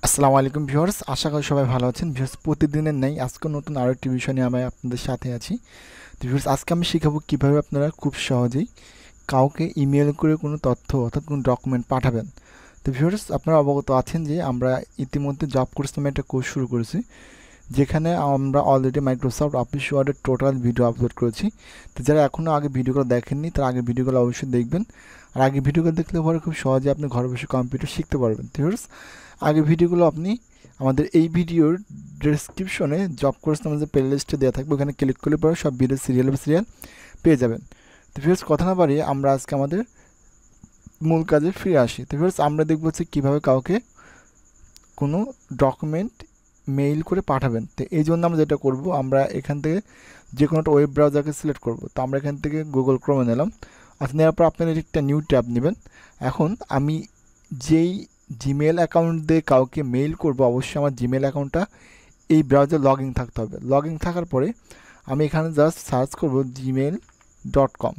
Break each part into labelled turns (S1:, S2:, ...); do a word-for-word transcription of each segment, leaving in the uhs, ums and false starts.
S1: আসসালামু আলাইকুম ভিউয়ার্স, আশা করি সবাই ভালো আছেন। ভিউয়ার্স, প্রতিদিনের নেই আজকে নতুন আরও একটি বিষয় নিয়ে আমি আপনাদের সাথে আছি। তো ভিউয়ার্স, আজকে আমি শেখাবো কীভাবে আপনারা খুব সহজেই কাউকে ইমেল করে কোনো তথ্য অর্থাৎ কোনো ডকুমেন্ট পাঠাবেন। তো ভিউয়ার্স, আপনারা অবগত আছেন যে আমরা ইতিমধ্যে জব কোর্স নামে একটা কোর্স শুরু করেছি, যেখানে আমরা অলরেডি মাইক্রোসফট অফিস ওয়ার্ডের টোটাল ভিডিও আপলোড করেছি। তো যারা এখনও আগে ভিডিওগুলো দেখেননি তারা আগে ভিডিওগুলো অবশ্যই দেখবেন। আর আগে ভিডিওগুলো দেখলে পরে খুব সহজে আপনি ঘরে বসে কম্পিউটার শিখতে পারবেন। তো ভিউয়ার্স, আগে ভিডিওগুলো আপনি আমাদের এই ভিডিওর ডেসক্রিপশনে জব কোর্স নামে যে প্লে লিস্টে দেওয়া থাকবে ওখানে ক্লিক করলে পরে সব ভিডিও সিরিয়াল বাই সিরিয়াল পেয়ে যাবেন। তো ভিউয়ার্স, কথা না বাড়িয়ে আমরা আজকে আমাদের মূল কাজে ফিরে আসি। তো ভিউয়ার্স, আমরা দেখব হচ্ছে কীভাবে কাউকে কোনো ডকুমেন্ট মেইল করে পাঠাবেন। তো এই জন্য আমরা যেটা করব, আমরা এখান থেকে যে কোনো একটা ওয়েব ব্রাউজারকে সিলেক্ট করব। তো আমরা এখান থেকে গুগল ক্রোমে নিলাম। আচ্ছা, নেওয়ার পর আপনারা একটা নিউ ট্যাব নেবেন। এখন আমি যেই জিমেল অ্যাকাউন্ট দিয়ে কাউকে মেইল করব, অবশ্যই আমার জিমেল অ্যাকাউন্টটা এই ব্রাউজার লগ ইন থাকতে হবে। লগ ইন থাকার পরে আমি এখানে জাস্ট সার্চ করব Gmail dot com.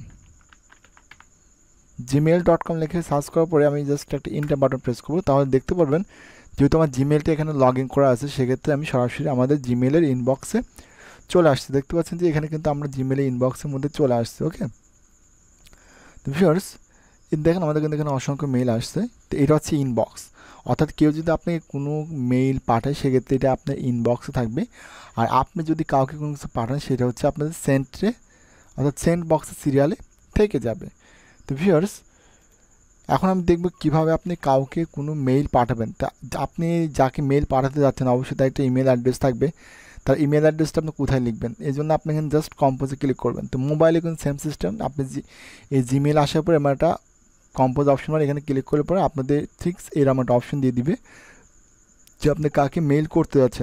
S1: Gmail dot com লিখে সার্চ করার পরে আমি জাস্ট একটা ইন্টার বাটন প্রেস করব। তাহলে দেখতে পারবেন যেহেতু আমার জিমেলটা এখানে লগ ইন করা আছে, সেক্ষেত্রে আমি সরাসরি আমাদের জিমেলের ইনবক্সে চলে আসছে। দেখতে পাচ্ছেন যে এখানে কিন্তু আমরা জিমেলের ইনবক্সের মধ্যে চলে আসছে। ওকে, তো ভিউয়ার্স, দেখেন আমাদের কিন্তু এখানে অসংখ্য মেইল আসছে। তো এটা হচ্ছে ইনবক্স, অর্থাৎ কেউ যদি আপনি কোনো মেইল পাঠায় সেক্ষেত্রে এটা আপনার ইনবক্সে থাকবে। আর আপনি যদি কাউকে কোনো কিছু পাঠান সেটা হচ্ছে আপনাদের সেন্টে অর্থাৎ সেন্ট বক্সের সিরিয়ালে থেকে যাবে। তো ভিউয়ার্স, এখন আমি দেখব কিভাবে আপনি কাউকে কোনো মেইল পাঠাবেন। তা আপনি যাকে মেইল পাঠাতে যাচ্ছেন অবশ্যই তার একটা ইমেল অ্যাড্রেস থাকবে। তার ইমেল অ্যাড্রেসটা আপনি কোথায় লিখবেন, এই জন্য আপনি এখানে জাস্ট কম্পোজে ক্লিক করবেন। তো মোবাইলে কিন্তু সেম সিস্টেম, আপনি জি এই জিমেল আসার পরে আমার একটা কম্পোজ অপশন মানে এখানে ক্লিক করলে পরে আপনাদের ঠিক এরকম একটা অপশন দিয়ে দিবে যে আপনি কাকে মেইল করতে যাচ্ছেন।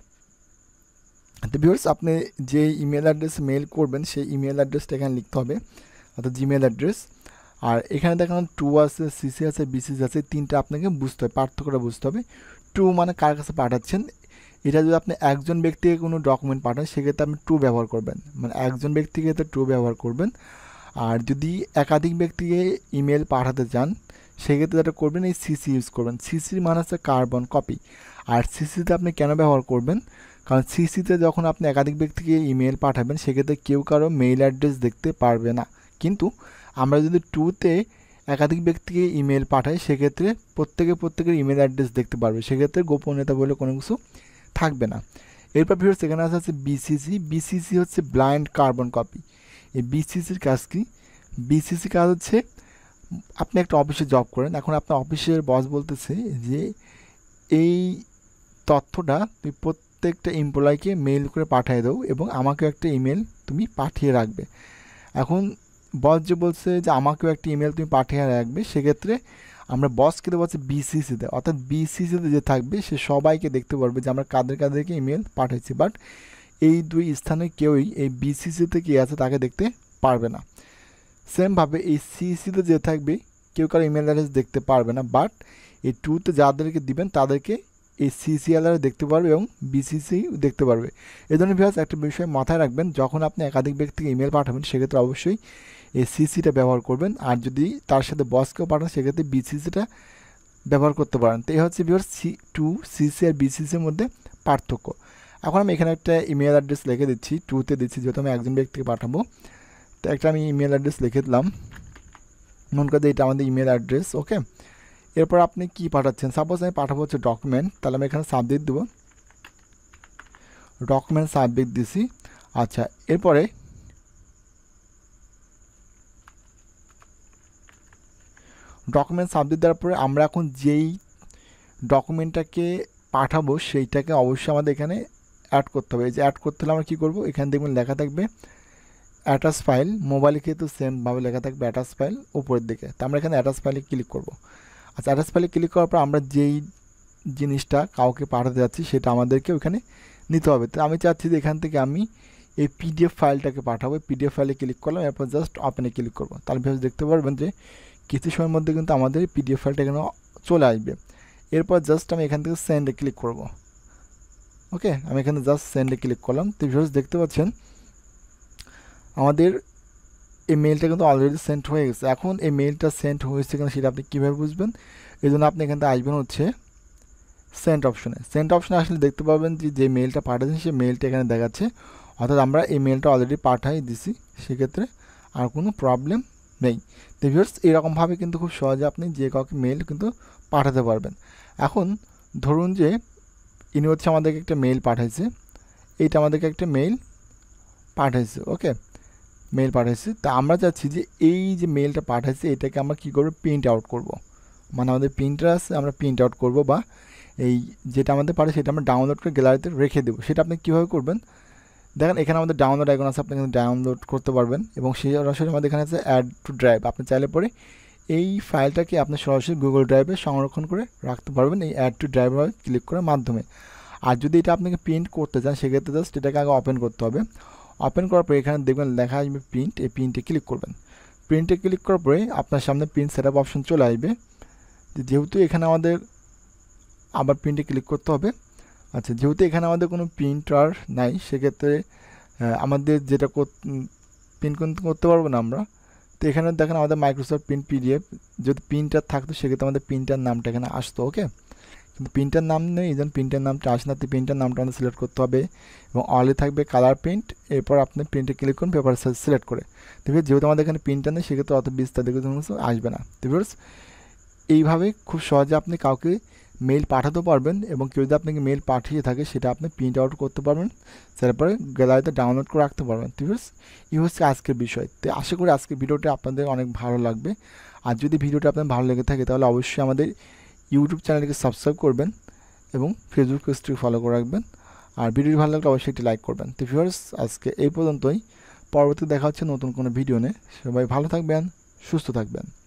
S1: তো ভিউয়ার্স, আপনি যে ইমেল অ্যাড্রেস মেইল করবেন সেই ইমেল অ্যাড্রেসটা এখানে লিখতে হবে, অর্থাৎ জিমেল অ্যাড্রেস। আর এখানে দেখেন টু আছে, সিসি আছে, বিসিসি আছে, তিনটা আপনাকে বুঝতে হবে, পার্থক্যটা বুঝতে হবে। টু মানে কার কাছে পাঠাচ্ছেন। এটা যদি আপনি একজন ব্যক্তিকে কোনো ডকুমেন্ট পাঠান সেক্ষেত্রে আপনি টু ব্যবহার করবেন, মানে একজন ব্যক্তিকে তো টু ব্যবহার করবেন। আর যদি একাধিক ব্যক্তিকে ইমেল পাঠাতে চান সেক্ষেত্রে যেটা করবেন এই সিসি ইউজ করবেন। সিসির মানে হচ্ছে কার্বন কপি। আর সিসিতে আপনি কেন ব্যবহার করবেন, কারণ সিসিতে যখন আপনি একাধিক ব্যক্তিকে ইমেল পাঠাবেন সেক্ষেত্রে কেউ কারো মেইল অ্যাড্রেস দেখতে পারবে না। কিন্তু আমরা যদি টুতে একাধিক ব্যক্তিকে ইমেল পাঠাই সেক্ষেত্রে প্রত্যেকে প্রত্যেকের ইমেল অ্যাড্রেস দেখতে পারবে, সেক্ষেত্রে গোপনীয়তা বলে কোনো কিছু থাকবে না। এরপর ভিউয়ার্স, এখানে আছে হচ্ছে বিসিসি। বিসিসি হচ্ছে ব্লাইন্ড কার্বন কপি। এই বিসিসির কাজ কি? বিসিসি কাজ হচ্ছে আপনি একটা অফিসে জব করেন, এখন আপনার অফিসের বস বলতেছে যে এই তথ্যটা তুমি প্রত্যেকটা এমপ্লয়িকে মেইল করে পাঠিয়ে দাও এবং আমাকেও একটা ইমেল তুমি পাঠিয়ে রাখবে। এখন বস যে বলছে যে আমাকেও একটা ইমেল তুমি পাঠিয়ে রাখবে, সেক্ষেত্রে আমরা বসকে দেবো হচ্ছে বিসিসিতে, অর্থাৎ বিসিসিতে যে থাকবে সে সবাইকে দেখতে পারবে যে আমরা কাদের কাদেরকে ইমেল পাঠাচ্ছি। বাট এই দুই স্থানে কেউই এই বিসিসিতে কে আছে তাকে দেখতে পারবে না। সেমভাবে এই সিসিতে যে থাকবে কেউ কারো ইমেল অ্যাড্রেস দেখতে পারবে না, বাট এই টুতে যাদেরকে দিবেন তাদেরকে এই সিসিএলআর দেখতে পারবে এবং বিসিসি দেখতে পারবে। এই জন্য ভিউয়ার্স, একটা বিষয় মাথায় রাখবেন, যখন আপনি একাধিক ব্যক্তিকে ইমেল পাঠাবেন সেক্ষেত্রে অবশ্যই এই সিসিটা ব্যবহার করবেন। আর যদি তার সাথে বসকেও পাঠান সেক্ষেত্রে বিসিসিটা ব্যবহার করতে পারেন। তো এই হচ্ছে ভিউয়ার্স সি টু সিসি আর বিসিসির মধ্যে পার্থক্য। এখন আমি এখানে একটা ইমেল অ্যাড্রেস লিখে দিচ্ছি, টুতে দিচ্ছি যেহেতু আমি একজন ব্যক্তিকে পাঠাবো। তো একটা আমি ইমেল অ্যাড্রেস লিখে দিলাম, মনে করে এটা আমাদের ইমেল অ্যাড্রেস। ওকে, এরপর আপনি কি পাঠাচ্ছেন, সাপোজ আমি পাঠাবো হচ্ছে ডকুমেন্ট, তাহলে আমি এখানে সাবজেক্ট দেবো, ডকুমেন্ট সাবজেক্ট দিছি। আচ্ছা, এরপরে ডকুমেন্ট সাবজেক্ট দেওয়ার পরে আমরা এখন যেই ডকুমেন্টটাকে পাঠাবো সেইটাকে অবশ্যই আমাদের এখানে অ্যাড করতে হবে। এই যে অ্যাড করতে হলে আমরা কী করবো, এখানে দেখবেন লেখা থাকবে অ্যাটাচ ফাইল, মোবাইলে কিন্তু সেমভাবে লেখা থাকবে অ্যাটাচ ফাইল উপরের দিকে। তো আমরা এখানে অ্যাটাচ ফাইলে ক্লিক করব। আচ্ছা, অ্যাটাচ ফাইলে ক্লিক করার পর আমরা যেই জিনিসটা কাউকে পাঠাতে যাচ্ছি সেটা আমাদেরকে ওখানে নিতে হবে। তো আমি চাচ্ছি যে এখান থেকে আমি এই পিডিএফ ফাইলটাকে পাঠাবো। পিডিএফ ফাইলে ক্লিক করলাম, এরপর জাস্ট ওপেনে ক্লিক করবো। তাহলে ভেবে দেখতে পারবেন যে কিছু সময়ের মধ্যে কিন্তু আমাদের পিডিএফ ফাইলটা এখানে চলে আসবে। এরপর জাস্ট আমি এখান থেকে সেন্ডে ক্লিক করব। ওকে, আমি এখানে জাস্ট সেন্ডে ক্লিক করলাম। তো ভিউয়ার্স, দেখতে পাচ্ছেন আমাদের এই মেইলটা কিন্তু অলরেডি সেন্ড হয়ে গেছে। এখন এই মেইলটা সেন্ড হয়েছে কিনা সেটা আপনি কীভাবে বুঝবেন, এই জন্য আপনি এখান থেকে আসবেন হচ্ছে সেন্ড অপশনে সেন্ড অপশনে আসলে দেখতে পাবেন যে যে মেলটা পাঠাচ্ছেন সেই মেলটা এখানে দেখাচ্ছে, অর্থাৎ আমরা এই মেলটা অলরেডি পাঠাই দিছি, সেক্ষেত্রে আর কোনো প্রবলেম নেই। তো ভিউয়ার্স এরকমভাবে কিন্তু খুব সহজে আপনি যে কাউকে মেল কিন্তু পাঠাতে পারবেন। এখন ধরুন যে ইনি হচ্ছে আমাদেরকে একটা মেল পাঠাইছে, এইটা আমাদেরকে একটা মেল পাঠাইছে, ওকে মেল পাঠাইছে। তা আমরা চাচ্ছি যে এই যে মেলটা পাঠাইছে এটাকে আমরা কী করবো, প্রিন্ট আউট করব। মানে আমাদের প্রিন্টার আছে, আমরা প্রিন্ট আউট করব, বা এই যেটা আমাদের পারে সেটা আমরা ডাউনলোড করে গ্যালারিতে রেখে দেবো। সেটা আপনি কীভাবে করবেন, দেখেন এখানে আমাদের ডাউনলোড আইকন আছে, আপনি কিন্তু ডাউনলোড করতে পারবেন। এবং সেই সরাসরি আমাদের এখানে আছে অ্যাড টু ড্রাইভ, আপনি চাইলে পরে এই ফাইলটাকে আপনি সরাসরি গুগল ড্রাইভে সংরক্ষণ করে রাখতে পারবেন এই অ্যাড টু ড্রাইভে ক্লিক করার মাধ্যমে। আর যদি এটা আপনাকে প্রিন্ট করতে চান সেক্ষেত্রে জাস্ট এটাকে আগে ওপেন করতে হবে। ওপেন করার পরে এখানে দেখবেন লেখা আসবে প্রিন্ট, এই প্রিন্টে ক্লিক করবেন। প্রিন্টে ক্লিক করার পরে আপনার সামনে প্রিন্ট সেটআপ অপশন চলে আসবে। যেহেতু এখানে আমাদের আবার প্রিন্টে ক্লিক করতে হবে। আচ্ছা, যেহেতু এখানে আমাদের কোনো প্রিন্টার নাই সেক্ষেত্রে আমাদের যেটা প্রিন্ট করতে পারবো না আমরা। তো এখানে দেখেন আমাদের মাইক্রোসফট প্রিন্ট পিডিএফ, যদি প্রিন্টার থাকতো সেক্ষেত্রে আমাদের প্রিন্টার নামটা এখানে আসতো, ওকে। কিন্তু প্রিন্টার নাম নেই, এই জন্য প্রিন্টার নামটা আসে না। তো প্রিন্টার নামটা আমাদের সিলেক্ট করতে হবে এবং অলে থাকবে কালার প্রিন্ট, এরপর আপনি প্রিন্টে ক্লিক করুন পেপার সাইজ সিলেক্ট করে। দেখবে যেহেতু আমাদের এখানে প্রিন্টার নেই সেক্ষেত্রে অত বিস্তারিত কিছু আসবে না। তো এইভাবে খুব সহজে আপনি কাউকে মেল পাঠাতে পারবেন, এবং কেউ যদি আপনাকে মেল পাঠিয়ে থাকে সেটা আপনি প্রিন্ট আউট করতে পারবেন, তারপরে গ্যালারিতে ডাউনলোড করে রাখতে পারবেন। ঠিক আছে, এই হচ্ছে আজকের বিষয়। তো আশা করি আজকের ভিডিওটা আপনাদের অনেক ভালো লাগবে। আর যদি ভিডিওটা আপনার ভালো লেগে থাকে তাহলে অবশ্যই আমাদের ইউটিউব চ্যানেলকে সাবস্ক্রাইব করবেন এবং ফেসবুক পেজটি ফলো করে রাখবেন। আর ভিডিওটি ভালো লাগলে অবশ্যই একটি লাইক করবেন। তো ভিউয়ার্স আজকে এই পর্যন্তই, পরবর্তী দেখা হচ্ছে নতুন কোনো ভিডিও নিয়ে। সবাই ভালো থাকবেন, সুস্থ থাকবেন।